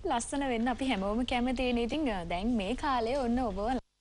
ලස්සන වෙන්න අපි හැමෝම කැමතිනේ. ඉතින් දැන් මේ කාලේ ඔන්න ඔබව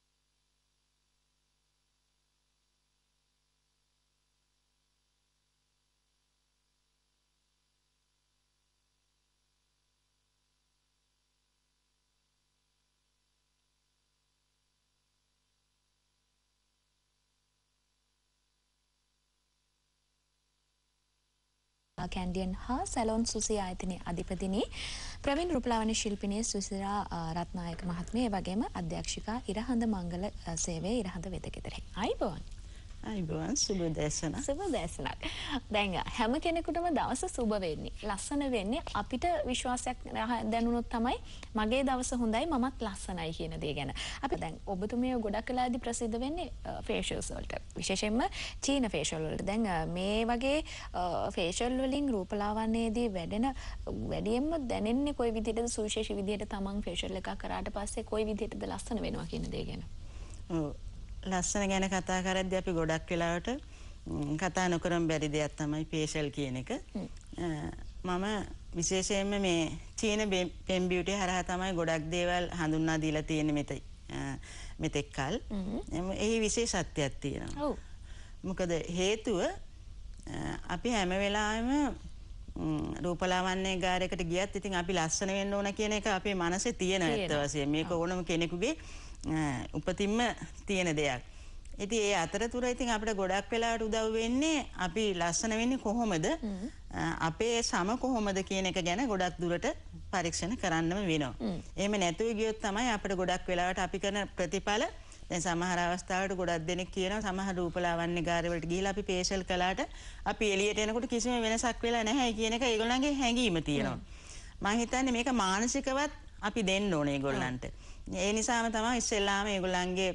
කැන්ඩියන් හා සැලොන් සුසි ආයතනයේ අධිපතිනි ප්‍රවීණ රූපලාවන්‍ය ශිල්පිනිය සුසිරා රත්නායක මහත්මිය වගේම අධ්‍යක්ෂිකා ඉරහඳ මංගල සේවයේ ඉරහඳ වෙදගෙදර. අයිබෝන්. අයිබෝන් සුබ දේශන. සුබ දේශනක්. දැන් හැම කෙනෙකුටම දවස සුබ වෙන්නේ. ලස්සන වෙන්නේ අපිට විශ්වාසයක් දැනුනොත් තමයි මගේ දවස හොඳයි මමත් ලස්සනයි කියන දේ ගැන. අපි දැන් ඔබතුමිය ගොඩක් වෙලාදී ප්‍රසිද්ධ වෙන්නේ ෆේෂියල්ස් වලට. විශේෂයෙන්ම චීන ෆේෂියල් වලට. දැන් මේ වගේ ෆේෂියල් වලින් රූපලාවන්‍යයේදී වැඩියෙන්ම දැනෙන්නේ කොයි විදිහටද සුවිශේෂී විදිහට තමන් ෆේෂියල් එකක් කරාට පස්සේ කොයි විදිහටද ලස්සන වෙනවා කියන දේ ගැන. ලස්සන ගැන කතා කරද්දී අපි ගොඩක් වෙලාවට කතා නොකරම බැරි දෙයක් තමයි ෆේෂියල් කියන එක. මම විශේෂයෙන්ම මේ චීන පෙම් බියුටි හරහා තමයි ගොඩක් දේවල් හඳුන්වා දීලා තියෙන්නේ මෙතෙක් කල්. එහි විශේෂත්වයක් තියෙනවා. ඔව්. මොකද හේතුව අපි හැම වෙලාවෙම රූපලාවන්‍ය ගාරයකට ගියත් ඉතින් අපි ලස්සන වෙන්න ඕන කියන එක අපේ මනසේ තියෙන ඇත්ත වශයෙන්. මේක ඕනම කෙනෙකුගේ උපතින්ම තියෙන දෙයක්. ඉතින් ඒ අතරතුර ඉතින් අපිට ගොඩක් වෙලාවට උදව් වෙන්නේ අපි ලස්සන වෙන්නේ කොහොමද? අපේ සම කොහොමද කියන එක ගැන ගොඩක් දුරට පරීක්ෂණ කරන්නම වෙනවා. එහෙම නැතුව ගියොත් තමයි අපිට ගොඩක් වෙලාවට අපි කරන ප්‍රතිඵල දැන් සමහර අවස්ථාවලට ගොඩක් දෙනෙක් කියනවා සමහර රූපලාවන්‍ය ගාරවලට ගිහිලා අපි ෆේෂියල් කළාට අපි එළියට එනකොට කිසිම වෙනසක් වෙලා නැහැ කියන එක ඒගොල්ලන්ගේ හැඟීම තියෙනවා. මම හිතන්නේ මේක මානසිකවත් අපි දෙන්න ඕනේ ඒගොල්ලන්ට. ඒ නිසාම තමයි ඉස්සෙල්ලාම ඒගොල්ලන්ගේ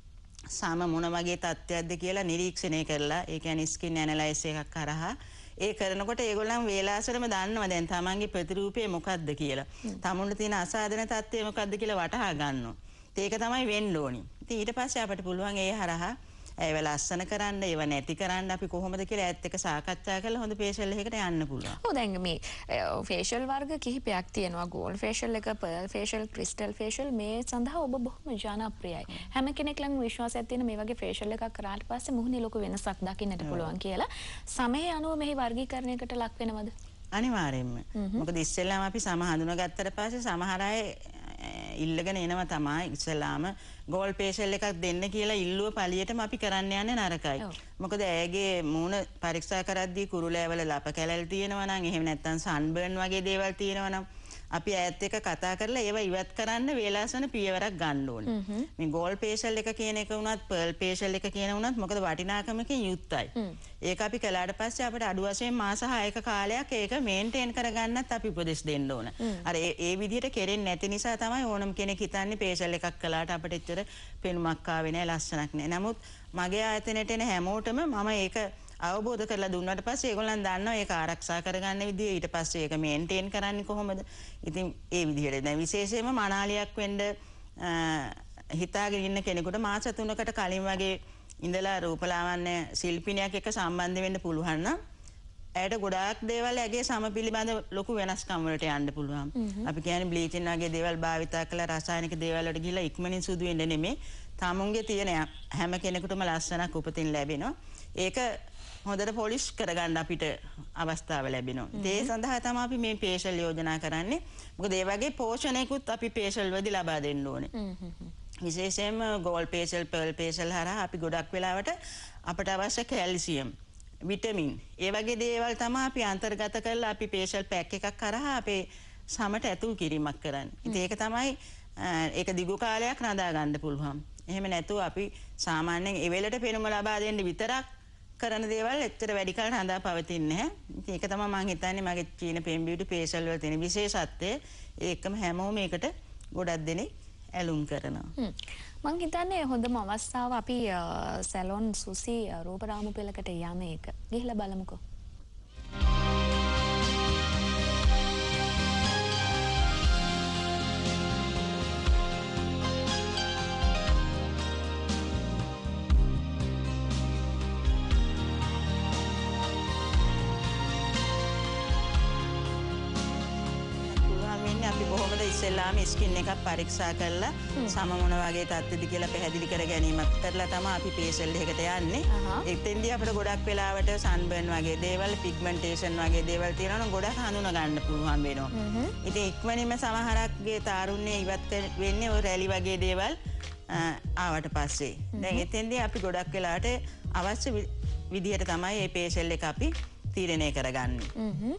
සම මොන වගේ තත්ත්වයක්ද කියලා නිරීක්ෂණය කරලා ඒ කියන්නේ ස්කින් ඇනලයිස් එකක් කරහා ඒ කරනකොට ඒගොල්ලන් වේලාසරම දන්නවා දැන් තමන්ගේ ප්‍රතිරූපය මොකක්ද කියලා. තමුන්ට තියෙන අසාධන තත්ත්වය මොකක්ද කියලා වටහා ගන්නවා. ඒක තමයි වෙන්න ඕනි. ඉතින් ඊට පස්සේ අපිට පුළුවන් ඒ හරහා ඒව ලස්සන කරන්න ඒව නැති කරන්න අපි කොහොමද කියලා ඇත්ත එක සාකච්ඡා කරලා හොඳ ෆේෂියල් එකකට යන්න පුළුවන්. ඔව් දැන් මේ ෆේෂියල් වර්ග කිහිපයක් තියෙනවා. ගෝල්ඩ් ෆේෂියල් එක, පර්ල් ෆේෂියල්, ක්‍රිස්ටල් ෆේෂියල් මේ සඳහා ඔබ බොහොම ජනප්‍රියයි. හැම කෙනෙක් ළඟ විශ්වාසයක් තියෙන මේ වගේ ෆේෂියල් එකක් කරාට පස්සේ මුහුණේ ලොකු වෙනසක් දකින්නට පුළුවන් කියලා. සමහේ අනුව මෙහි වර්ගීකරණයකට ලක් වෙනවද? අනිවාර්යෙන්ම. මොකද ඉස්සෙල්ලාම අපි සම හඳුනාගත්තට පස්සේ සමහර අය ඉල්ලගෙන එනවා තමයි ඉස්සලාම ගෝල්ඩ් ෆේෂියල් එකක් දෙන්න කියලා ඉල්ලුව පළියටම අපි කරන්න යන්නේ නරකයි. මොකද ඇයගේ මූණ පරීක්ෂා කරද්දී කුරුලෑවල ලප කැලල් තියෙනවා නම් එහෙම නැත්නම් සන්බර්න් වගේ දේවල් තියෙනවා නම් අපි ඇයත් එක්ක කතා කරලා ඒව ඉවත් කරන්න වේලාසන පියවරක් ගන්න ඕනේ. මේ ගෝල්ඩ් ෆේෂියල් එක කියන එක වුණත් පර්ල් ෆේෂියල් එක කියන වුණත් මොකද වටිනාකමකින් යුක්තයි. ඒක අපි කළාට පස්සේ අපිට අඩු වශයෙන් මාස 6ක කාලයක් ඒක මේන්ටේන් කරගන්නත් අපි උපදෙස් දෙන්න ඕන. අර ඒ විදිහට කෙරෙන්නේ නැති නිසා තමයි ඕනම කෙනෙක් හිතන්නේ ෆේෂියල් එකක් කළාට අපිට එච්චර පෙනුමක් ආවේ නැහැ ලස්සනක් නැහැ. නමුත් මගේ ආයතනයට එන හැමෝටම මම ඒක අවබෝධ කරලා දුන්නාට පස්සේ ඒගොල්ලන් දන්නවා ඒක ආරක්ෂා කරගන්න විදිය ඊට පස්සේ ඒක මේන්ටේන් කරන්නේ කොහොමද. ඉතින් ඒ විදිහට දැන් විශේෂයෙන්ම මනාලියක් වෙන්න හිතාගෙන ඉන්න කෙනෙකුට මාස 3කට කලින් වගේ ඉඳලා රූපලාවන්‍ය ශිල්පිනියක් එක්ක සම්බන්ධ වෙන්න පුළුවන් නම් ඇයට ගොඩාක් දේවල් ඇගේ සම පිළිබඳ ලොකු වෙනස්කම් වලට යන්න පුළුවන්. අපි කියන්නේ බ්ලීචින් වගේ දේවල් භාවිතා කරලා රසායනික දේවල් වලට ගිහිලා ඉක්මනින් සුදු වෙන්න නෙමෙයි. තමුන්ගේ තියෙන හැම කෙනෙකුටම ලස්සනක් උපතින් ලැබෙනවා. ඒක හොඳට පොලිෂ් කරගන්න අපිට අවස්ථාව ලැබෙනවා. ඒ සඳහා තමයි අපි මේ ෆේෂියල් යෝජනා කරන්නේ. මොකද ඒ වගේ පෝෂණයකුත් අපි ෆේෂියල් වලදී ලබා දෙන්න ඕනේ. විශේෂයෙන්ම ගෝල්ඩ් ෆේෂියල්, පර්ල් ෆේෂියල් හරහා අපි ගොඩක් වෙලාවට අපට අවශ්‍ය කැල්සියම්, විටමින් ඒ වගේ දේවල් තමයි අපි අන්තර්ගත කරලා අපි ෆේෂියල් පැක් එකක් කරහා අපේ සමට ඇතුල් කිරීමක් කරන්නේ. ඉතින් ඒක තමයි ඒක දිගු කාලයක් රඳා ගන්න පුළුවන්. එහෙම නැතුව අපි සාමාන්‍යයෙන් ඒ වෙලට පෙනුම ලබා දෙන්න විතරක් කරන දේවල් එච්චර වැඩි කල රඳා පවතින්නේ නැහැ. ඉතින් ඒක තමයි මම හිතන්නේ මගේ චීන පෙම් බියුටි ෆේෂියල් වල තියෙන විශේෂත්වය. ඒකම හැමෝම මේකට ගොඩක් දෙනෙක් ඇලුම් කරනවා. මම හිතන්නේ හොඳම අවස්ථාව අපි සැලොන් සුසි රූපරාමු පෙළකට යන එක. ගිහිල්ලා බලමුකෝ. අපි කොහොමද ඉස්සෙල්ලාම ස්කින් එකක් පරීක්ෂා කරලා සම මොන වගේ තත්ත්වද කියලා පැහැදිලි කර ගැනීමක් කරලා තමයි අපි පේෂල් එකකට යන්නේ. එතෙන්දී අපිට ගොඩක් වෙලාවට සන්බර්න් වගේ දේවල්, පිග්මන්ටේෂන් වගේ දේවල් තියෙනවා නම් ගොඩක් හඳුනා ගන්න පුළුවන් වෙනවා. ඉතින් ඉක්මනින්ම සමහරක්ගේ තාරුණ්‍ය ඉවත් වෙන්නේ ඔය රැලි වගේ දේවල් ආවට පස්සේ. දැන් එතෙන්දී අපි ගොඩක් වෙලාවට අවශ්‍ය විදිහට තමයි මේ පේෂල් එක අපි තීරණය කරගන්නේ.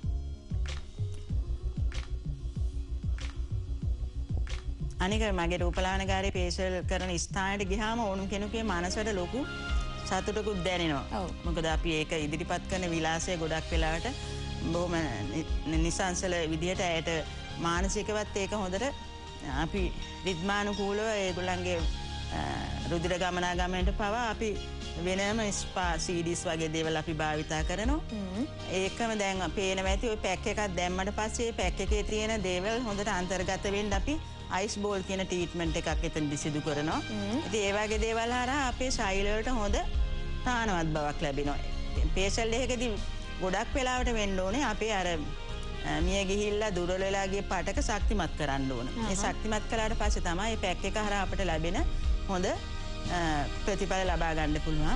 අනික මගේ රූපලාවන්‍යකාරී පේෂල් කරන ස්ථානයට ගියාම ඕනම කෙනෙකුගේ මනසට ලොකු සතුටකුත් දැනෙනවා. මොකද අපි ඒක ඉදිරිපත් කරන විලාසය ගොඩක් වෙලාවට බොහොම නිසංසල විදිහට ඇයට මානසිකවත් ඒක හොඳට අපි රිද්මානුකූලව ඒගොල්ලන්ගේ රුධිර ගමනාගමනයට පවා අපි වෙනම ස්පා CDs වගේ දේවල් අපි භාවිතා කරනවා. ඒකම දැන් පේනවා ඇති ඔය පැක් එකක් දැම්මට පස්සේ පැක් එකේ තියෙන දේවල් හොඳට අන්තර්ගත වෙන්න අපි අයිස් බෝල් කියන ට්‍රීට්මන්ට් එකක් එතනදි සිදු කරනවා. ඉතින් ඒ වගේ දේවල් හරහා අපේ ශරීර වලට හොඳ තානවත් බවක් ලැබෙනවා. පේෂල් එකකදී ගොඩක් වෙලාවට වෙන්න ඕනේ අපේ අර මිය ගිහිල්ලා දුර්වල වෙලා ගිය පාටක ශක්තිමත් කරන්න ඕන. ඒ ශක්තිමත් කළාට පස්සේ තමයි මේ පැක් එක හරහා අපිට ලැබෙන හොඳ ප්‍රතිඵල ලබා ගන්න පුළුවන්.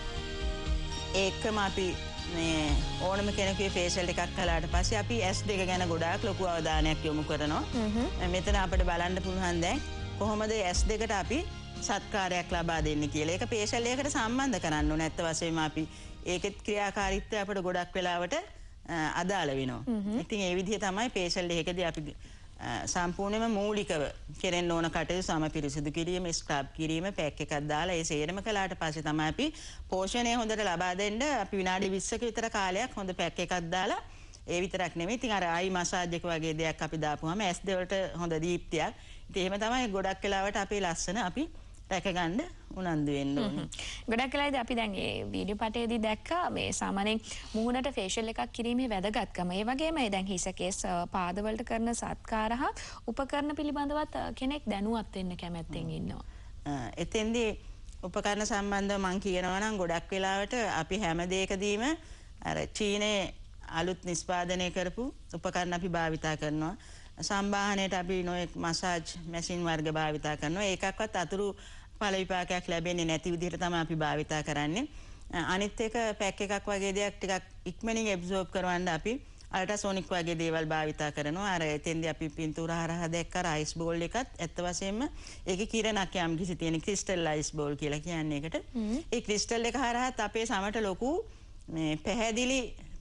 ඒකම අපි මේ ඕනම කෙනෙකුගේ ෆේෂල් එකක් කළාට පස්සේ අපි S2 ගැන ගොඩාක් ලොකු අවධානයක් යොමු කරනවා. මෙතන අපිට බලන්න පුළුවන් දැන් කොහොමද S2කට අපි සත්කාරයක් ලබා දෙන්නේ කියලා. ඒක ෆේෂල් එකකට සම්බන්ධ කරන්න ඕනේ. ඇත්ත වශයෙන්ම අපි ඒකෙත් ක්‍රියාකාරීත්වය අපිට ගොඩක් වෙලාවට අදාළ වෙනවා. ඉතින් ඒ විදිහ තමයි ෆේෂල් එකකදී අපි සම්පූර්ණයෙන්ම මූලිකව කෙරෙන්න ඕන කටයුතු සම පිරිසිදු කිරීම, ස්ක්‍රබ් කිරීම, පැක් එකක් දාලා ඒ සේරම කළාට පස්සේ තමයි අපි පෝෂණය හොඳට ලබා දෙන්න අපි විනාඩි 20ක විතර කාලයක් හොඳ පැක් එකක් දාලා ඒ විතරක් නෙමෙයි ඉතින් අර ආයි මසාජ් එක වගේ දෙයක් අපි දාපුවාම ඇස් දෙවලට හොඳ දීප්තියක්. ඉතින් එහෙම තමයි ගොඩක් වෙලාවට අපේ ලස්සන අපි රැකගන්න උනන්දු වෙන්න ඕනේ. ගොඩක් වෙලාවදී අපි දැන් මේ වීඩියෝ පටයේදී දැක්කා මේ සාමාන්‍යයෙන් මුහුණට ෆේෂල් එකක් කිරීමේ වැදගත්කම. ඒ වගේම දැන් හිස කේස් පාදවලට කරන සත්කාර හා උපකරණ පිළිබඳවත් කෙනෙක් දැනුවත් වෙන්න කැමැත්තෙන් ඉන්නවා. එතෙන්දී උපකරණ සම්බන්ධව මම කියනවා නම් ගොඩක් වෙලාවට අපි හැම දෙයකදීම අර චීනයේ අලුත් නිෂ්පාදනය කරපු උපකරණ අපි භාවිතා කරනවා. සම්බාහනයට අපි නොයෙක් මසාජ් මැෂින් වර්ග භාවිතා කරනවා. ඒකක්වත් අතුරු ඵල විපාකයක් ලැබෙන්නේ නැති විදිහට තමයි අපි භාවිතා කරන්නේ. අනිත් එක පැක් එකක් වගේ දෙයක් ටිකක් ඉක්මනින් ඇබ්සෝබ් කරවන්න අපි අල්ට්‍රාසෝනික් වගේ දේවල් භාවිතා කරනවා. අර එතෙන්දී අපි පින්තූර හරහා දැක්ක අයිස් බෝල් එකත් ඇත්ත වශයෙන්ම ඒකේ කිරණක් යම් කිසි තියෙන ක්‍රිස්ටල් අයිස් බෝල් කියලා කියන්නේ ඒකට. ඒ ක්‍රිස්ටල් එක හරහාත් අපේ සමට ලොකු මේ පැහැදිලි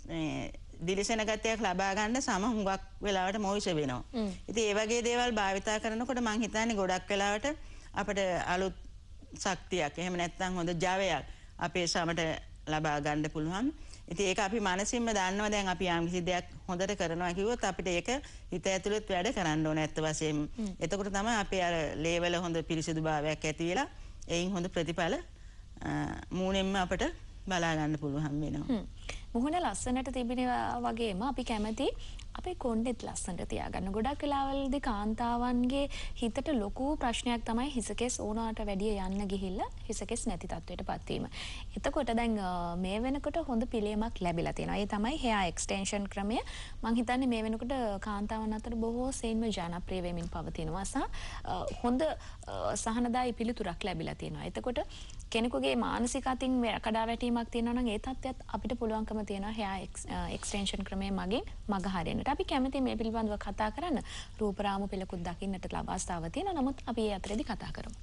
දිලිසෙන ගතියක් ලබා ගන්න සම හුඟක් වෙලාවට මොයිස වෙනවා. ඉතින් ඒ වගේ දේවල් භාවිතා කරනකොට මම හිතන්නේ ගොඩක් වෙලාවට අපිට අලුත් ශක්තියක් එහෙම නැත්නම් හොඳ ජවයක් අපේ සමට ලබා ගන්න පුළුවන්. ඉතින් ඒක අපි මානසිකව දන්නවා දැන් අපි යම් කිසි දෙයක් හොඳට කරනවා කිව්වොත් අපිට ඒක හිත ඇතුළත වැඩ කරන්න ඕන ඇත්ත වශයෙන්ම. එතකොට තමයි අපේ අර ලේවල හොඳ පිරිසිදුභාවයක් ඇති වෙලා එයින් හොඳ ප්‍රතිඵල මූණෙන්ම අපිට බලා ගන්න පුළුවන් වෙනවා. මුහුණ ලස්සනට තිබෙනවා වගේම අපි කැමති අපේ කොණ්ඩෙත් ලස්සනට තියාගන්න. ගොඩක් වෙලාවලදී කාන්තාවන්ගේ හිතට ලොකු ප්‍රශ්නයක් තමයි හිසකෙස් ඕනාට වැඩිය යන්න ගිහිල්ලා හිසකෙස් නැති තත්වයටපත් වීම. එතකොට දැන් මේ වෙනකොට හොඳ පිළියමක් ලැබිලා තියෙනවා. ඒ තමයි hair extension ක්‍රමය. මම හිතන්නේ මේ වෙනකොට කාන්තාවන් අතර බොහෝ සෙයින්ම ජනප්‍රිය වෙමින් පවතිනවා. හොඳ සහනදායි පිළිතුරක් ලැබිලා තියෙනවා. එතකොට කෙනෙකුගේ මානසික අතින් කඩා වැටීමක් තියෙනවා නම් ඒ තත්ත්වයට අපිට පුළුවන්කම තියෙනවා hair extension ක්‍රමයේ මගින් මග හරින්නට. අපි කැමති මේ පිළිබඳව කතා කරන්න. රූපරාමු පෙළකුත් දකින්නට අවස්ථාව තියෙනවා. නමුත් අපි ඒ අතරේදී කතා කරමු.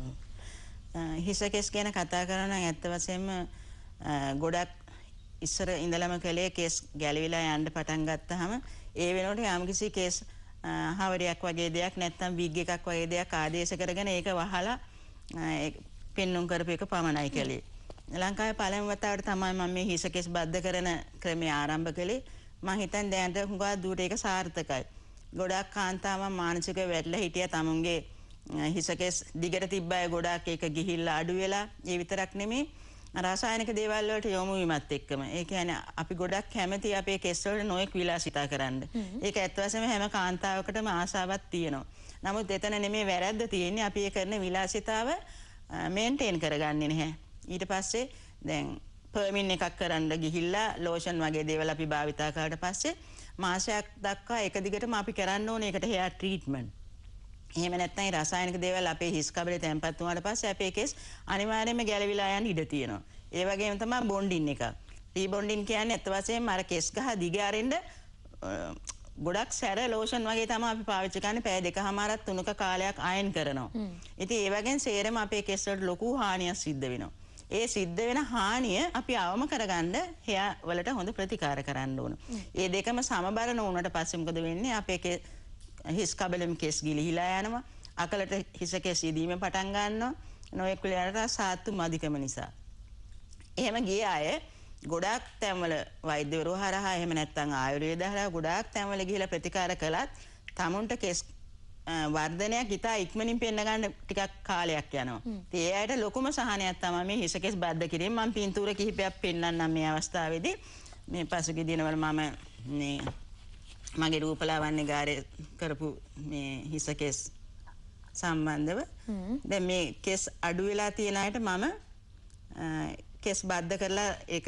හිසකෙස් ගැන කතා කරනවා නම් ඇත්ත වශයෙන්ම ගොඩක් ඉස්සර ඉඳලම කලේ කේස් ගැලවිලා යන්න පටන් ගත්තාම ඒ වෙනකොට යම්කිසි කේස් හවරයක් වගේ දෙයක් නැත්නම් විග් එකක් වගේ දෙයක් ආදේශ කරගෙන ඒක වහලා පෙන්නුම් කරපු එක පමණයි කලේ. ලංකාවේ පළමු වතාවට තමයි මම මේ හිසකෙස් බද්ධ කරන ක්‍රමය ආරම්භ කළේ. මම හිතන්නේ දැනට හුඟා දුරට ඒක සාර්ථකයි. ගොඩක් කාන්තාවන් මානසිකව වැටලා හිටියා තමුන්ගේ හිසකෙස් දිගට තිබ්බ අය ගොඩක් ඒක ගිහිල්ලා අඩු වෙලා ඒ විතරක් නෙමෙයි රසායනික දේවල් වලට යොමු වීමත් එක්කම. ඒ කියන්නේ අපි ගොඩක් කැමති අපේ කෙස් වලට නොයෙක් විලාසිතා කරන්න. ඒක ඇත්ත වශයෙන්ම හැම කාන්තාවකටම ආසාවක් තියෙනවා. නමුත් එතන නෙමෙයි වැරද්ද තියෙන්නේ. අපි ඒ කරන විලාසිතාව මේන්ටේන් කරගන්නේ නැහැ. ඊට පස්සේ දැන් පර්මින් එකක් කරන්න ගිහිල්ලා ලෝෂන් වගේ දේවල් අපි භාවිතා කරාට පස්සේ මාසයක් දක්වා එක දිගටම අපි කරන්න ඕනේ ඒකට hair treatment. එහෙම නැත්නම් රසායනික දේවල් අපේ හිස් කබලේ තැම්පත් වුණාට පස්සේ අපේ කෙස් අනිවාර්යයෙන්ම ගැලවිලා යන්න ඉඩ තියෙනවා. ඒ වගේම තමයි බොන්ඩින් එක. රීබොන්ඩින් කියන්නේ අත් වශයෙන්ම අර කෙස් ගහ දිග අරින්න ගොඩක් සැර ලෝෂන් වගේ තමයි අපි පාවිච්චි කරන්නේ. පැය 2කමාරක් 3ක කාලයක් අයන් කරනවා. ඉතින් ඒ වගේම සේරම අපේ කෙස් වලට ලොකු හානියක් සිද්ධ වෙනවා. ඒ සිද්ධ වෙන හානිය අපි අවම කරගන්න hair වලට හොඳ ප්‍රතිකාර කරන්න ඕන. ඒ දෙකම සමබර නොවුනට පස්සේ මොකද වෙන්නේ? අපේ හිස් කබලෙම කෙස් ගිලිහිලා යනවා. අකලට හිස කෙස් ඉදීම පටන් ගන්නවා. නොයෙක් වෙලාවට සාත්තු මදිකම නිසා. එහෙම ගිය අය ගොඩාක් තැන්වල වෛද්‍යවරු හරහා එහෙම නැත්නම් ආයුර්වේද හරහා ගොඩාක් තැන්වල ගිහිලා ප්‍රතිකාර කළත් tamunට කෙස් වර්ධනයක් ඉතා ඉක්මනින් පෙන්න ගන්න ටිකක් කාලයක් යනවා. ඉතින් ඒ අයට ලොකුම සහනයක් තමයි මේ හිස කෙස් බද්ධ කිරීම. මම පින්තූර කිහිපයක් පෙන්නන්නම් මේ අවස්ථාවේදී. මේ පසුගිය දිනවල මම මේ මගේ රූපලාවන්‍ය ගාරේ කරපු මේ හිස කෙස් සම්බන්ධව දැන් මේ කෙස් අඩු වෙලා තියෙන අයට මම කෙස් බද්ධ කරලා ඒක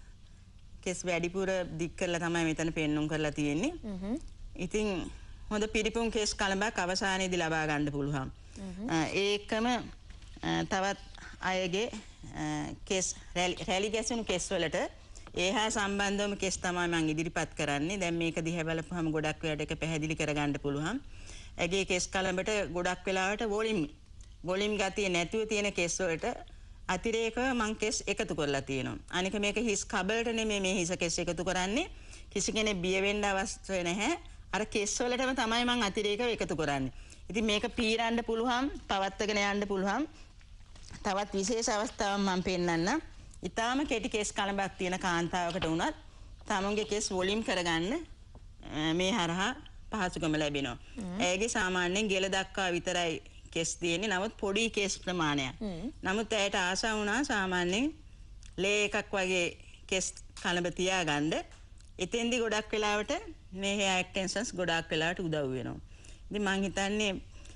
කෙස් වැඩිපුර දික් කරලා තමයි මෙතන පෙන්눔 කරලා තියෙන්නේ. ඉතින් හොඳ පිරිපුන් කෙස් කලඹක් අවසානයේදී ලබා ගන්න පුළුවන්. ඒකම තවත් අයගේ කෙස් රැලි ගැසුණු කෙස් වලට ඒහා සම්බන්ධවම කෙස් තමයි මම ඉදිරිපත් කරන්නේ. දැන් මේක දිහා බලපුවම ගොඩක් වෙලාවට ඒක පැහැදිලි කරගන්න පුළුවන්. ඇගේ කෙස් කලඹට ගොඩක් වෙලාවට වොලියම් ගතිය නැතුව තියෙන කෙස් වලට අතිරේකව මං කෙස් එකතු කරලා තියෙනවා. අනික මේක හිස් කබලට නෙමෙයි මේ හිස කෙස් එකතු කරන්නේ. කිසි කෙනෙක් බිය වෙන්න අවශ්‍ය නැහැ. අර කෙස් වලටම තමයි මං අතිරේකව එකතු කරන්නේ. ඉතින් මේක පීරන්න පුළුවන්, පවත්වාගෙන යන්න පුළුවන්. තවත් විශේෂ අවස්ථාවක් මම පෙන්නන්නම්. ඊටාම කෙටි කෙස් කලඹක් තියෙන කාන්තාවකට වුණත් තමුන්ගේ කෙස් වොලියම් කරගන්න මේ හරහා පහසුකම ලැබෙනවා. ඇයගේ සාමාන්‍යයෙන් ගෙල දක්වා විතරයි කෙස් තියෙන්නේ. නමුත් පොඩි කෙස් ප්‍රමාණයක්. නමුත් ඇයට ආසා වුණා සාමාන්‍යයෙන් ලේ එකක් වගේ කෙස් කලඹ තියාගන්න. එතෙන්දි ගොඩක් වෙලාවට මේ hair extensions ගොඩක් වෙලාවට උදව් වෙනවා. ඉතින් මම හිතන්නේ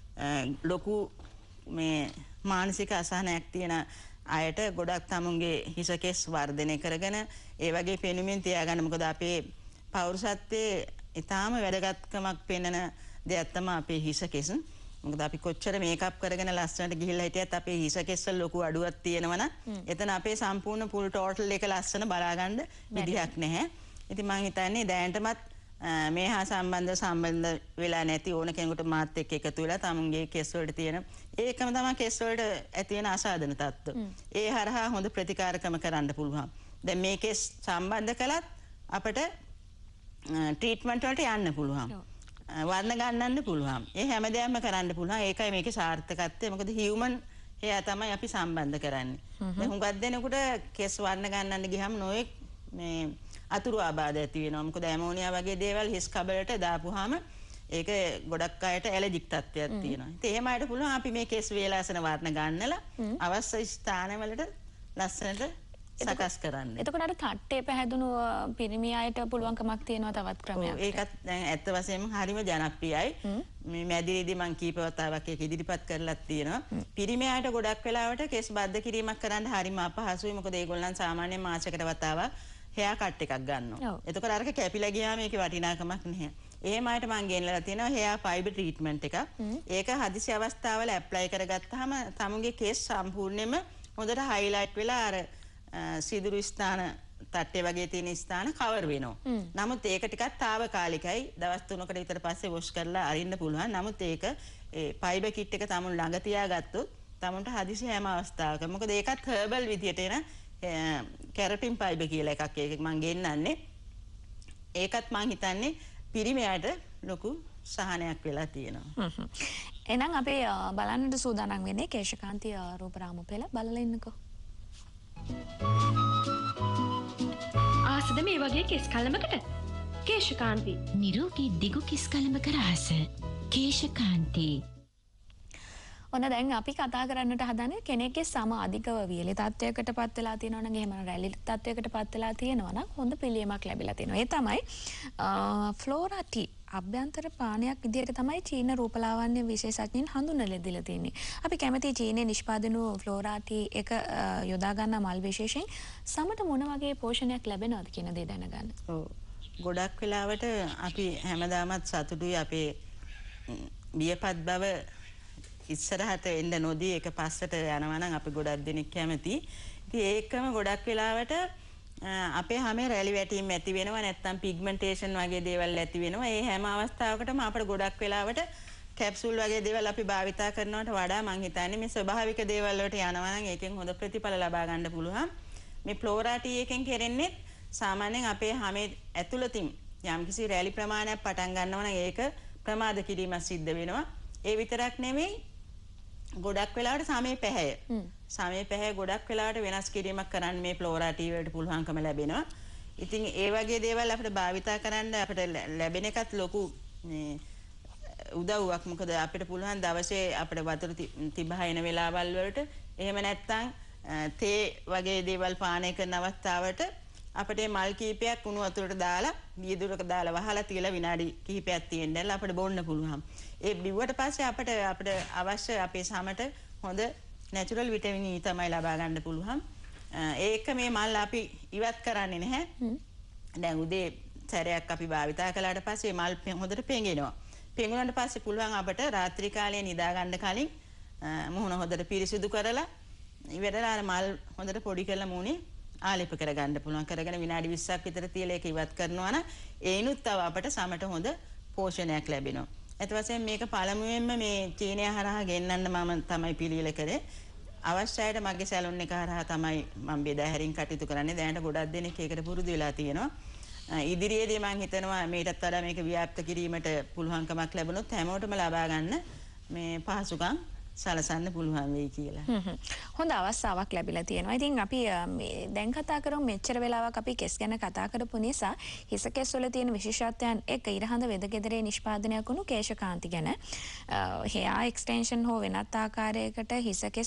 ලොකු මේ මානසික අසහනයක් තියෙන අයට ගොඩක් තමුන්ගේ හිස කෙස් වර්ධනය කරගෙන ඒ වගේ පෙනුමින් තියාගන්න. මොකද අපේ පෞරුෂත්වයේ ඊටාම වැදගත්කමක් පෙන්වන දෙයක් තමයි අපේ හිස කෙස්. මොකද අපි කොච්චර මේකප් කරගෙන ලස්සනට ගිහිල්ලා හිටියත් අපේ හිස කෙස් වල ලොකු අඩුවක් තියෙනවනම් එතන අපේ සම්පූර්ණ ෆුල් ටෝටල් එක ලස්සන බලා ගන්න විදිහක් නැහැ. ඉතින් මම හිතන්නේ දැනටමත් මේ හා සම්බන්ධ වෙලා නැති ඕන කෙනෙකුට මාත් එක්ක එකතු වෙලා තමුන්ගේ කෙස් වලට තියෙන ඒකම තමයි කෙස් වලට ඇති වෙන අසාධන තත්ත්ව. ඒ හරහා හොඳ ප්‍රතිකාරකම කරන්න පුළුවන්. දැන් මේ කෙස් සම්බන්ධ කළත් අපිට ට්‍රීට්මන්ට් වලට යන්න පුළුවන්. වර්ණ ගන්නන්න පුළුවන්. ඒ හැමදේම කරන්න පුළුවන්. ඒකයි මේකේ සාර්ථකත්වය. මොකද හියුමන් hair තමයි අපි සම්බන්ධ කරන්නේ. දැන් හුඟක් දෙනෙකුට කෙස් වර්ණ ගන්නන්න ගියහම නොඑක් මේ අතුරු ආබාධ ඇති වෙනවා. මොකද ඇමෝනියා වගේ දේවල් හිස් කබලට දාපුවාම ඒක ගොඩක් අයට ඇලර්ජික් තත්ත්වයක් තියෙනවා. ඉතින් එහෙම අයට පුළුවන් අපි මේ කෙස් වේලාසන වර්ණ ගන්නලා අවශ්‍ය ස්ථානවලට ලස්සනට සකස් කරන්න. එතකොට අර තට්ටේ පැහැදුණු පිරිමි අයට පුළුවන්කමක් තියෙනවා තවත් ක්‍රමයක්. ඒකත් දැන් ඇත්ත වශයෙන්ම හරිම ජනප්‍රියයි. මේ මැදිරියේදී මම කීප වතාවක් ඒක ඉදිරිපත් කරලා තියෙනවා. පිරිමි අයට ගොඩක් වෙලාවට කෙස් බද්ධ කිරීමක් කරන්න හරිම අපහසුයි. මොකද ඒගොල්ලන් සාමාන්‍යයෙන් මාසයකට වතාවක් hair cut එකක් ගන්නවා. එතකොට අරක කැපිලා ගියාම ඒකේ වටිනාකමක් නැහැ. එහෙම අයට මම ගෙනලා තියෙනවා hair fiber treatment එකක්. ඒක හදිසි අවස්ථාවල ඇප්ලයි කරගත්තාම තමුන්ගේ කෙස් සම්පූර්ණයෙන්ම හොඳට highlight වෙලා අර සිදුරු ස්ථාන තට්ටේ වගේ තියෙන ස්ථාන කවර් වෙනවා. නමුත් ඒක ටිකක් తాවකාලිකයි. දවස් 3කට විතර පස්සේ වොෂ් කරලා අරින්න පුළුවන්. නමුත් ඒක ඒ fiber kit එක තමුන් ළඟ තියාගත්තොත් තමුන්ට හදිසි හැම අවස්ථාවකම. මොකද ඒකත් herbal විදියට එන කැරටින් fiber කියලා එකක් ඒක මම ගෙන්නන්නේ. ඒකත් මම හිතන්නේ පිරිමියාට ලොකු සහනයක් වෙලා තියෙනවා. එහෙනම් අපි බලන්නට සූදානම් වෙන්නේ කේශකාන්ති රූපරාම පෙළ බලලා ඉන්නකෝ. ආසද මේ වගේ කෙස් කලමකට? කේශකාන්ති නිරෝගී දිගු කෙස් කලමක රහස කේශකාන්ති. ඔන්න දැන් අපි කතා කරන්නට හදන්නේ කෙනෙක්ගේ සම අධිකව වියලි තත්වයකට පත් වෙලා තියෙනවා නම් එහෙම රැලි තත්වයකට පත් වෙලා තියෙනවා නම් හොඳ පිළියමක් ලැබිලා තියෙනවා. ඒ තමයි ෆ්ලෝරා ටී අභ්‍යන්තර පානයක් විදිහට තමයි චීන රූපලාවන්‍ය විශේෂඥයින් හඳුන්වලා දීලා තියෙන්නේ. අපි කැමති චීනයේ නිෂ්පාදන වූ ෆ්ලෝරා ටී එක යොදා ගන්න මල් විශේෂයෙන් සමට මොන වගේ පෝෂණයක් ලැබෙනවද කියන දේ දැනගන්න. ඔව්. ගොඩක් වෙලාවට අපි හැමදාමත් සතුටුයි අපේ බියපත් බව ඉස්සරහට එන්න නොදී එක පස්සට යනවා නම් අපි ගොඩක් දෙනෙක් කැමති. ඉතින් ඒකම ගොඩක් වෙලාවට අපේ හැමේ රැලි වැටීම් ඇති වෙනවා නැත්නම් පිග්මන්ටේෂන් වගේ දේවල් ඇති වෙනවා. ඒ හැම අවස්ථාවකටම අපිට ගොඩක් වෙලාවට කැප්සූල් වගේ දේවල් අපි භාවිතා කරනවට වඩා මම හිතන්නේ මේ ස්වභාවික දේවල් වලට යනවා නම් ඒකෙන් හොඳ ප්‍රතිඵල ලබා ගන්න පුළුවන්. මේ ෆ්ලෝරා ටී එකෙන් කරන්නේ සාමාන්‍යයෙන් අපේ හැමේ ඇතුළතින් යම්කිසි රැලි ප්‍රමාණයක් පටන් ගන්නවා නම් ඒක ප්‍රමාද කිරීමක් සිද්ධ වෙනවා. ඒ විතරක් නෙමෙයි ගොඩක් වෙලාවට සමේ පැහැය. සමේ පැහැය ගොඩක් වෙලාවට වෙනස් කිරීමක් කරන්න මේ ෆ්ලෝරා ටී වලට පුළුවන්කම ලැබෙනවා. ඉතින් ඒ වගේ දේවල් අපිට භාවිතා කරන්න අපිට ලැබෙන එකත් ලොකු මේ උදව්වක්. මොකද අපිට පුළුවන් දවසේ අපිට වතුර තිබහන වෙලාවල් වලට එහෙම නැත්නම් තේ වගේ දේවල් පානය කරන අවස්ථාවට අපිට මල් කීපයක් උණු වතුරට දාලා වියදුරක දාලා වහලා තියලා විනාඩි කිහිපයක් තියෙන්නලා අපිට බොන්න පුළුවන්. ඒ බිව්වට පස්සේ අපිට අවශ්‍ය අපේ සමට හොඳ නැචරල් විටමින් E තමයි ලබා ගන්න පුළුවන්. ඒක මේ මල් අපි ඉවත් කරන්නේ නැහැ. දැන් උදේ සැරයක් අපි භාවිතා කළාට පස්සේ මල් හොඳට පෙඟෙනවා. පෙඟුණාට පස්සේ පුළුවන් අපිට රාත්‍රී කාලයේ නිදා ගන්න කලින් මුහුණ හොඳට පිරිසිදු කරලා ඉවරලා මල් හොඳට පොඩි කරලා මුහුණේ ආලේප කරගන්න පුළුවන්. කරගෙන විනාඩි 20ක් විතර තියලා ඒක ඉවත් කරනවා නම් ඒනුත් තව අපට සමට හොඳ පෝෂණයක් ලැබෙනවා. ඒත් වශයෙන් මේක පළමුවෙන්ම මේ චීනය හරහා ගෙන්නන්න මම තමයි පිළියෙල කරේ. අවශ්‍යයට මගේ සැලොන් එක හරහා තමයි මම බෙදා හැරින් කටයුතු කරන්නේ. දැනට ගොඩක් දෙනෙක් ඒකට පුරුදු වෙලා තියෙනවා. ඉදිරියේදී මම හිතනවා මේකටත් වඩා මේක ව්‍යාප්ත කිරීමට පුළුවන්කමක් ලැබුණොත් හැමෝටම ලබා ගන්න මේ පහසුකම් සලසන්න පුළුවන් වෙයි කියලා. හොඳ අවස්ථාවක් ලැබිලා තියෙනවා. ඉතින් අපි දැන් කතා කරමු මෙච්චර වෙලාවක් අපි කෙස් ගැන කතා කරපු නිසා හිස කෙස් වල තියෙන විශේෂත්වයන් එක ඉරහඳ වෙදගෙදරේ නිෂ්පාදනයක් වුණු කේශකාන්ති ගැන hair extension හෝ වෙනත් ආකාරයකට හිස කෙස්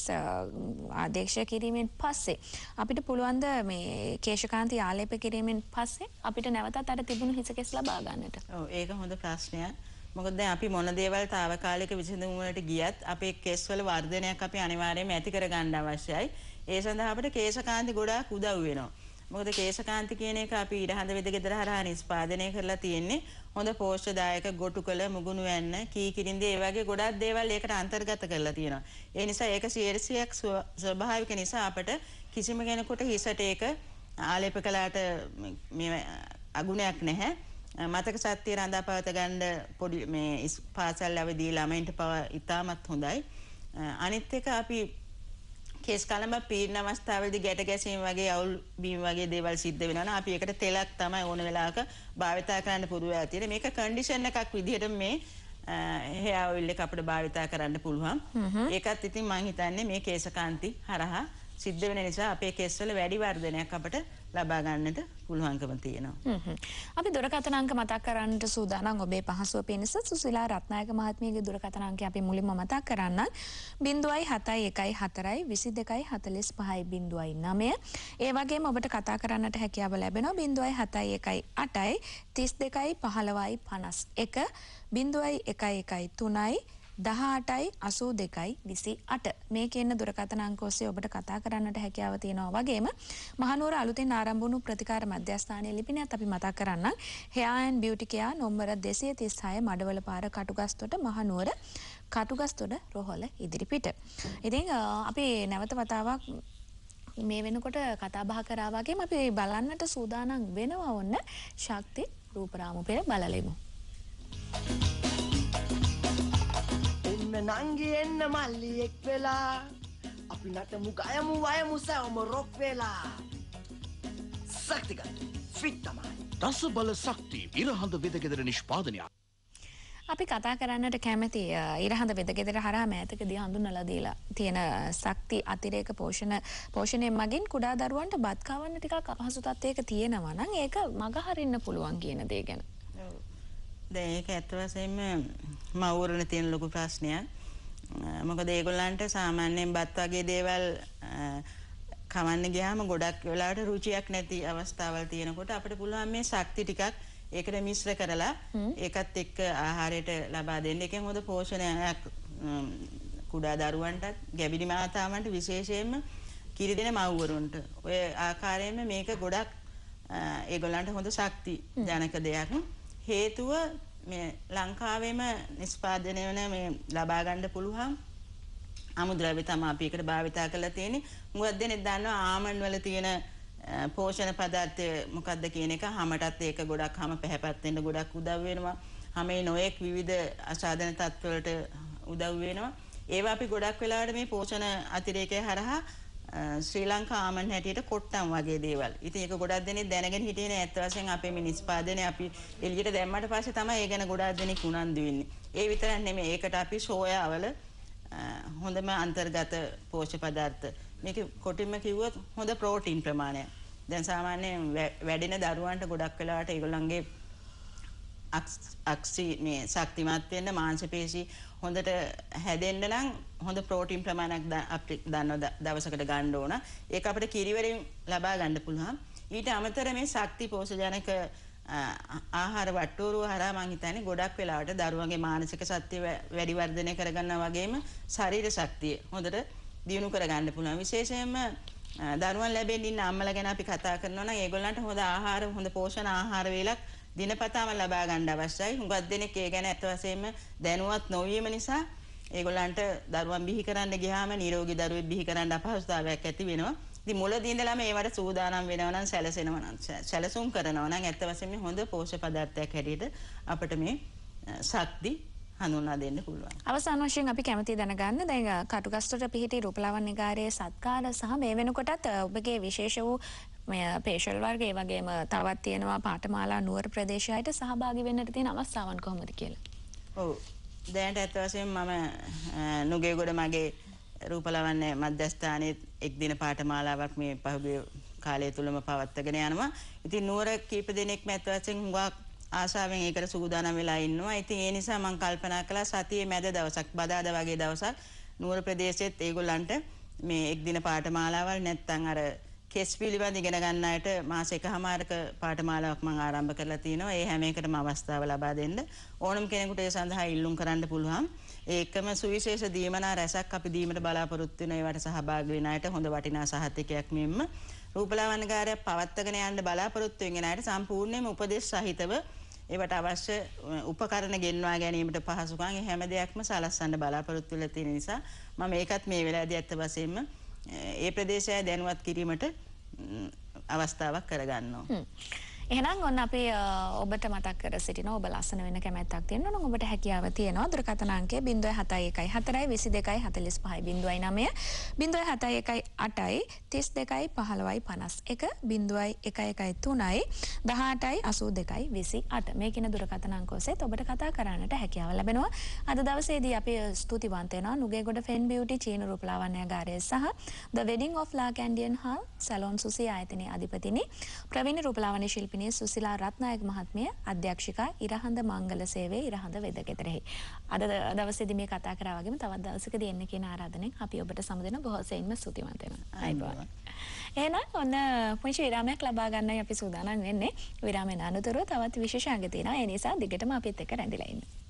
ආදේශය කිරීමෙන් පස්සේ අපිට පුළුවන් ද මේ කේශකාන්ති ආලේප කිරීමෙන් පස්සේ අපිට නැවතත් අර තිබුණු හිස කෙස් ලබා ගන්නට? ඔව් ඒක හොඳ ප්‍රශ්නයක්. මොකද දැන් අපි මොන දේවල් తాවකාලික විසඳුම් වලට ගියත් අපේ කෙස් වල වර්ධනයක් අපි අනිවාර්යයෙන්ම ඇති කර ගන්න අවශ්‍යයි. ඒ සඳහා අපිට කේශකාන්ති ගොඩාක් උදව් වෙනවා. මොකද කේශකාන්ති කියන එක අපි ඉරහඳ වෙදගෙදර හරහා නිෂ්පාදනය කරලා තියෙන්නේ හොඳ පෝෂ්‍යදායක ගොටුකල මුගුණු වැන්න කීකිරින්ද ඒ වගේ ගොඩක් දේවල් ඒකට අන්තර්ගත කරලා තියෙනවා. ඒ නිසා ඒක 100% ස්වභාවික නිසා අපිට කිසිම කෙනෙකුට හිසට ඒක ආලේප කළාට මේ අගුණයක් නැහැ. මතක සත්‍ය රඳා පවත ගන්න පොඩි මේ පාසල් අවදී ළමයින්ට පව ඉතාමත් හොඳයි. අනිත් එක අපි කේස් කලම පීඩන අවස්ථාවේදී ගැට ගැසීම් වගේ අවුල් බීම් වගේ දේවල් සිද්ධ වෙනවා නම් අපි ඒකට තෙලක් තමයි ඕන වෙලාවක භාවිතා කරන්න පුරුදු වෙලා තියෙන්නේ. මේක කන්ඩිෂන් එකක් විදිහට මේ hair oil එක අපිට භාවිතා කරන්න පුළුවන්. ඒකත් ඉතින් මම හිතන්නේ මේ කේශකාන්ති හරහා සිද්ධ වෙන නිසා අපේ කෙස් වල වැඩි වර්ධනයක් අපිට ලබා ගන්නට පුළුවන්කම තියෙනවා. අපි දුරකථන අංක මතක් කරන්නට සූදානම් ඔබේ පහසුව පිණිස සුසිලා රත්නායක මහත්මියගේ දුරකථන අංකය අපි මුලින්ම මතක් කරන්නම් 0.714 22.45.9. ඒ වගේම ඔබට කතා කරන්නට හැකියාව ලැබෙනවා 0.718 32.15.51 0.113 18.82.28 මේ කියන දුරකථන අංක ඔස්සේ ඔබට කතා කරන්නට හැකියාව තියෙනවා. වගේම මහනුවර අලුතෙන් ආරම්භ වුණු ප්‍රතිකාර මධ්‍යස්ථානයේ ලිපිනයත් අපි මතක් කරන්නම්. hair and beauty care number 236 Madawala පාර කටුගස්තොට මහනුවර කටුගස්තොට රෝහල ඉදිරිපිට. ඉතින් අපි නැවත වතාවක් මේ වෙනකොට කතා බහ කරා වගේම අපි බලන්නට සූදානම් වෙනවා ඔන්න ශක්ති රූපරාම පෙර බලලෙමු. නංගි එන්න මල්ලියෙක් වෙලා අපි නටමු ගයමු වයමු සැවම රොක් වෙලා ශක්තිගත් ෆිට තමයි දස බල ශක්ති ඉරහඳ වෙදගෙදර නිෂ්පාදනයක්. අපි කතා කරන්නට කැමති ඉරහඳ වෙදගෙදර හරහා මෑතකදී හඳුන්වලා දීලා තියෙන ශක්ති අතිරේක පෝෂණය මගින් කුඩා දරුවන්ට බත් කවන්න ටිකක් අපහසු තත්යක තියෙනවා නම් ඒක මගහරින්න පුළුවන් කියන දේ ගැන. දැන් ඒක ඇත්ත වශයෙන්ම මවුවරණ තියෙන ලොකු ප්‍රශ්නයක්. මොකද ඒගොල්ලන්ට සාමාන්‍යයෙන් බත් වගේ දේවල් කවන්න ගියාම ගොඩක් වෙලාවට රුචියක් නැති අවස්ථාවල් තියෙනකොට අපිට පුළුවන් මේ ශක්ති ටිකක් ඒකට මිශ්‍ර කරලා ඒකත් එක්ක ආහාරයට ලබා දෙන්න. ඒකෙන් හොඳ පෝෂණයක් කුඩා දරුවන්ටත් ගැබිලි මාතාවන්ට විශේෂයෙන්ම කිරි දෙන මව්වරුන්ට ඔය ආකාරයෙන්ම මේක ගොඩක් ඒගොල්ලන්ට හොඳ ශක්ති ජනක දෙයක්. හේතුව මේ ලංකාවේම නිෂ්පාදනය වෙන මේ ලබා ගන්න පුළුවන් අමුද්‍රව්‍ය තමයි අපි ඒකට භාවිතා කරලා තියෙන්නේ. මොකද දෙන්නේ දන්නවා ආමන්ඩ් වල තියෙන පෝෂණ පදාර්ථ මොකක්ද කියන එක හැමටත් ඒක ගොඩක් හැම පැහැපත් වෙන්න ගොඩක් උදව් වෙනවා. හැමේ නොයෙක් විවිධ අසාධන තත්ත්වවලට උදව් වෙනවා. ඒවා අපි ගොඩක් වෙලාවට මේ පෝෂණ අතිරේකය හරහා ශ්‍රී ලංකා ආමන්ඩ් හැටියට කොට්ටම් වගේ දේවල්. ඉතින් ඒක ගොඩක් දෙනෙක් දැනගෙන හිටියේ නෑ. ඇත්ත වශයෙන් අපේ මේ නිෂ්පාදනය අපි එළියට දැම්මට පස්සේ තමයි ඒ ගැන ගොඩක් දෙනෙක් උනන්දු වෙන්නේ. ඒ විතරක් නෙමෙයි. ඒකට අපි සෝයාවල හොඳම අන්තර්ගත පෝෂ්‍ය පදාර්ථ. මේක කොටින්ම කිව්වොත් හොඳ ප්‍රෝටීන් ප්‍රමාණයක්. දැන් සාමාන්‍යයෙන් වැඩෙන දරුවන්ට ගොඩක් වෙලාවට ඒගොල්ලන්ගේ අක්ෂි මේ ශක්තිමත් වෙන්න මාංශ පේශි හොඳට හැදෙන්න නම් හොඳ ප්‍රෝටීන් ප්‍රමාණයක් අපි දන්නවා දවසකට ගන්න ඕන. ඒක අපිට කිරි වලින් ලබා ගන්න පුළුවන්. ඊට අමතර මේ ශක්ති පෝෂජනක ආහාර වට්ටෝරුව හරහා මම හිතන්නේ ගොඩක් වෙලාවට දරුවන්ගේ මානසික ශක්තිය වැඩි වර්ධනය කරගන්නවා වගේම ශරීර ශක්තිය හොඳට දියුණු කරගන්න පුළුවන්. විශේෂයෙන්ම දරුවන් ලැබෙන්න ඉන්න අම්මලා ගැන අපි කතා කරනවා නම් ඒගොල්ලන්ට හොඳ ආහාර හොඳ පෝෂණ ආහාර වේලක් දිනපතාම ලබා ගන්න අවශ්‍යයි. හුඟක් දෙනෙක් ඒ ගැන අත වශයෙන්ම දැනුවත් නොවීම නිසා ඒගොල්ලන්ට දරුවන් බිහි කරන්න ගියාම නිරෝගී දරුවෙක් බිහි කරන්න අපහසුතාවයක් ඇති වෙනවා. ඉතින් මුලදී ඉඳලාම ඒවට සූදානම් වෙනවා නම් සැලසෙනවා නම් සැලසුම් කරනවා නම් අත වශයෙන්ම හොඳ පෝෂ්‍ය පදාර්ථයක් හැටියට අපිට මේ ශක්ති හඳුන්වා දෙන්න පුළුවන්. අවසාන වශයෙන් අපි කැමති දැනගන්න දැන් කටුගස්තොට පිහිටි රූපලාවන්‍ය ගාරයේ සත්කාර සහ මේ වෙනකොටත් ඔබගේ විශේෂ වූ පේෂල් වර්ග ඒ වගේම තවත් තියෙනවා පාඨමාලා නුවර ප්‍රදේශයට සහභාගී වෙන්නට තියෙන අවස්ථාවන් කොහොමද කියලා? ඔව්. දැනට අත වශයෙන් මම නුගේගොඩ මගේ රූපලාවන්‍ය මධ්‍යස්ථානයේ එක් දින පාඨමාලාවක් මේ පහුගිය කාලය තුලම පවත්වාගෙන යනවා. ඉතින් නුවර කීප දෙනෙක්ම අත වශයෙන් හුඟක් ආශාවෙන් ඒකට සූදානම් වෙලා ඉන්නවා. ඉතින් ඒ නිසා මම කල්පනා කළා සතියේ මැද දවසක් බදාදා වගේ දවසක් නුවර ප්‍රදේශයේත් ඒගොල්ලන්ට මේ එක් දින පාඨමාලාවල් නැත්තම් අර කෙස් පිළිබඳ ඉගෙන ගන්න අයට මාස එකමාරක පාඨමාලාවක් මම ආරම්භ කරලා තිනවා. ඒ හැම එකටම අවස්ථාව ලබා දෙන්න ඕනම කෙනෙකුට ඒ සඳහා ඉල්ලුම් කරන්න පුළුවන්. ඒකම සුවිශේෂ දීමනා රැසක් අපි දීමට බලාපොරොත්තු වෙන ඒවට සහභාගී වෙන අයට හොඳ වටිනා සහතිකයක් මෙන්ම රූපලාවන්‍යකාරය පවත්වාගෙන යන්න බලාපොරොත්තු වෙන අයට සම්පූර්ණයෙන්ම උපදෙස් සහිතව ඒවට අවශ්‍ය උපකරණ ගෙන්වා ගැනීමට පහසුකම් හැම දෙයක්ම සලස්වන්න බලාපොරොත්තු වෙලා තියෙන නිසා මම ඒකත් මේ වෙලාවේදී අත්ත වශයෙන්ම ඒ ප්‍රදේශය දැනුවත් කිරීමට අවස්ථාවක් කරගන්නවා. එහෙනම් ඔන්න අපි ඔබට මතක් කර සිටිනවා ඔබ ලස්සන වෙන්න කැමැත්තක් තියෙනවා නම් ඔබට හැකියාව තියෙනවා දුරකථන අංකය 071 4 22 45 09 071 8 32 15 51 0113 18 82 28 මේ කින දුරකථන අංක ඔස්සේ ඔබට කතා කරන්නට හැකියාව ලැබෙනවා. අද දවසේදී අපි ස්තුතිවන්ත වෙනවා නුගේගොඩ ෆෙන් බියුටි චීන රූපලාවන්‍යකාරය සහ The Wedding of La Candian Hall salon Susi ආයතනයේ අධිපතිනි ප්‍රවීණ රූපලාවන්‍ය ශිල්පී සුසිලා රත්නායක මහත්මිය අධ්‍යක්ෂිකා ඉරහඳ මංගල සේවයේ ඉරහඳ වෙදගෙදරෙහි. අද දවසේදී මේ කතා කරා වගේම තවත් දවසකදී එන්න කියන ආරාධනෙන් අපි ඔබට සමුදෙන බොහෝ සෙයින්ම ස්තුතිවන්ත වෙනවා. ආයිබෝන්. එහෙනම් ඔන්න පුංචි විරාමයක් ලබා ගන්නයි අපි සූදානම් වෙන්නේ. විරාමයෙන් අනතුරුව තවත් විශේෂ අංග තියෙනවා. ඒ නිසා දිගටම අපිත් එක්ක රැඳිලා ඉන්න.